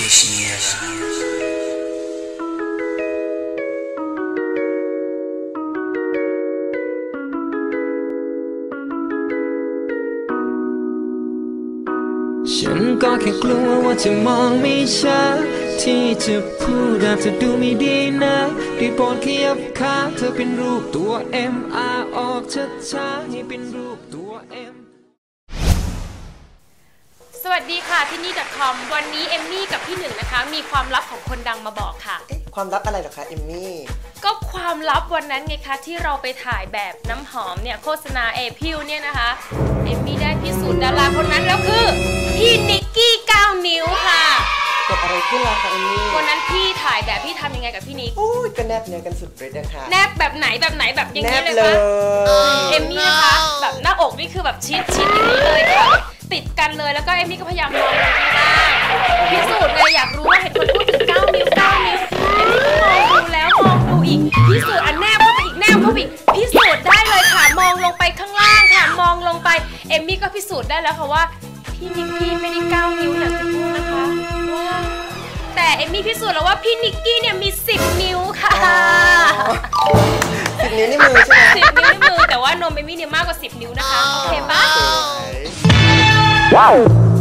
ฉันก็แค่กลัวว่าจะมองไม่ชัดที่จะพูดอาจจะดูไม่ดีนะได้โปรดขยับขาเธอเป็นรูปตัว M R ออกช้าๆให้เป็นรูปตัว M สวัสดีค่ะที่นี่ .com วันนี้เอมมี่กับพี่หนึ่งนะคะมีความลับของคนดังมาบอกค่ะความลับอะไรหรอคะเอมมี่ก็ความลับวันนั้นไงคะที่เราไปถ่ายแบบน้ำหอมเนี่ยโฆษณาพิวเนี่ยนะคะเอมมี่ได้พิสูจน์ดาราคนนั้นแล้วคือพี่นิกกี้9 นิ้วค่ะเกิดอะไรขึ้นล่ะคะเอมมี่วันนั้นพี่ถ่ายแบบพี่ทำยังไงกับพี่นิกก็แนบเนื้อกันสุดฤทธิ์นะคะแนบแบบไหนแบบอย่างนี้เลยปะเอมมี่นะคะแบบหน้าอกนี่คือแบบชิดอย่างนี้เลยค่ะติดกันเลยแล้วก็เอมมี่ก็พยายามมองลงข้างล่างพิสูจน์เลยอยากรู้ว่าเห็นคนพูดถึง9 นิ้วเอมมี่ก็มองดูแล้วมองดูอีกพิสูจน์แนบเข้าไปอีกแนบเข้าไปอีกพิสูจน์ได้เลยค่ะมองลงไปข้างล่างค่ะมองลงไปเอมมี่ก็พิสูจน์ได้แล้วค่ะว่าพี่นิกกี้ไม่ได้9 นิ้วอย่างที่พูดนะคะว่าแต่เอมมี่พิสูจน์แล้วว่าพี่นิกกี้เนี่ยมี10 นิ้วค่ะ 10 นิ้วในมือใช่ไหม 10 นิ้วในมือแต่ว่านมเอมมี่เนี่ยมากกว่า10 นิ้วนะคะโอเคปะว้าว